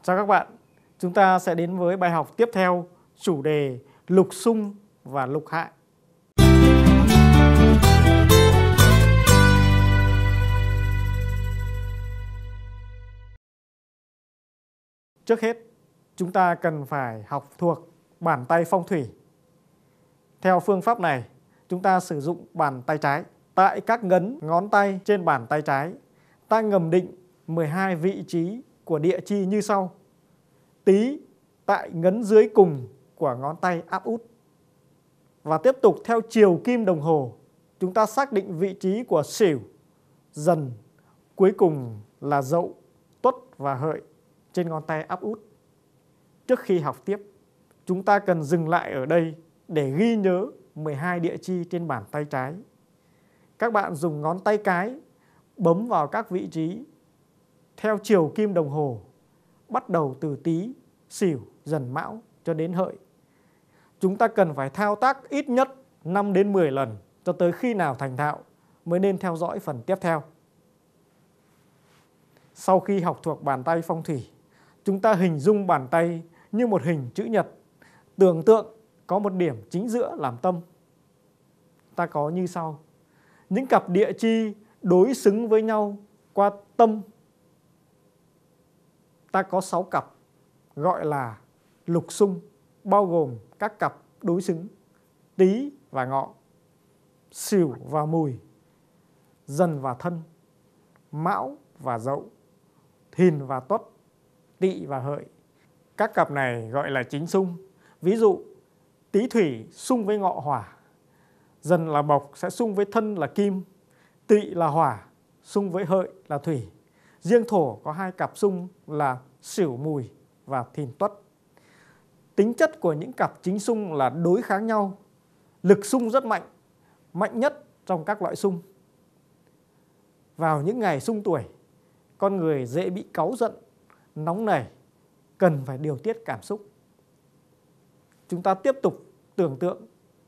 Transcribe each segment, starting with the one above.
Chào các bạn, chúng ta sẽ đến với bài học tiếp theo, chủ đề lục xung và lục hại. Trước hết, chúng ta cần phải học thuộc bàn tay phong thủy. Theo phương pháp này, chúng ta sử dụng bàn tay trái. Tại các ngấn ngón tay trên bàn tay trái, ta ngầm định 12 vị trí của địa chi như sau. Tý tại ngấn dưới cùng của ngón tay áp út. Và tiếp tục theo chiều kim đồng hồ, chúng ta xác định vị trí của Sửu, Dần, cuối cùng là Dậu, Tuất và Hợi trên ngón tay áp út. Trước khi học tiếp, chúng ta cần dừng lại ở đây để ghi nhớ 12 địa chi trên bàn tay trái. Các bạn dùng ngón tay cái bấm vào các vị trí theo chiều kim đồng hồ, bắt đầu từ Tý, Sửu, Dần, Mão cho đến Hợi. Chúng ta cần phải thao tác ít nhất 5 đến 10 lần cho tới khi nào thành thạo mới nên theo dõi phần tiếp theo. Sau khi học thuộc bàn tay phong thủy, chúng ta hình dung bàn tay như một hình chữ nhật, tưởng tượng có một điểm chính giữa làm tâm. Ta có như sau. Những cặp địa chi đối xứng với nhau qua tâm. Ta có 6 cặp gọi là lục xung, bao gồm các cặp đối xứng Tý và Ngọ, Sửu và Mùi, Dần và Thân, Mão và Dậu, Thìn và Tuất, Tỵ và Hợi. Các cặp này gọi là chính xung. Ví dụ Tý Thủy xung với Ngọ Hỏa, Dần là Mộc sẽ xung với Thân là Kim, Tỵ là Hỏa xung với Hợi là Thủy. Riêng Thổ có 2 cặp xung là Sửu Mùi và Thìn Tuất. Tính chất của những cặp chính xung là đối kháng nhau. Lực xung rất mạnh, mạnh nhất trong các loại xung. Vào những ngày xung tuổi, con người dễ bị cáu giận, nóng nảy, cần phải điều tiết cảm xúc. Chúng ta tiếp tục tưởng tượng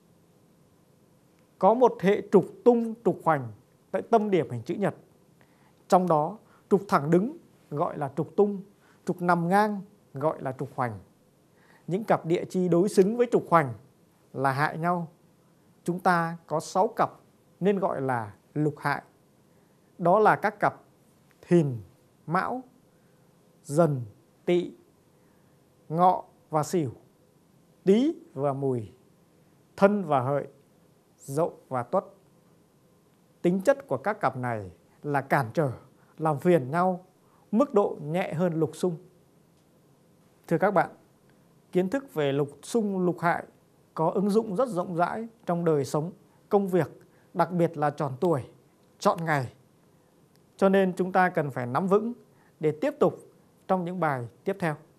có một hệ trục tung trục hoành tại tâm điểm hình chữ nhật. Trong đó, trục thẳng đứng gọi là trục tung, trục nằm ngang gọi là trục hoành. Những cặp địa chi đối xứng với trục hoành là hại nhau. Chúng ta có 6 cặp nên gọi là lục hại. Đó là các cặp Thìn, Mão, Dần, Tỵ, Ngọ và Sửu, Tý và Mùi, Thân và Hợi, Dậu và Tuất. Tính chất của các cặp này là cản trở, làm phiền nhau, mức độ nhẹ hơn lục xung. Thưa các bạn, kiến thức về lục xung lục hại có ứng dụng rất rộng rãi trong đời sống, công việc, đặc biệt là chọn tuổi, chọn ngày. Cho nên chúng ta cần phải nắm vững để tiếp tục trong những bài tiếp theo.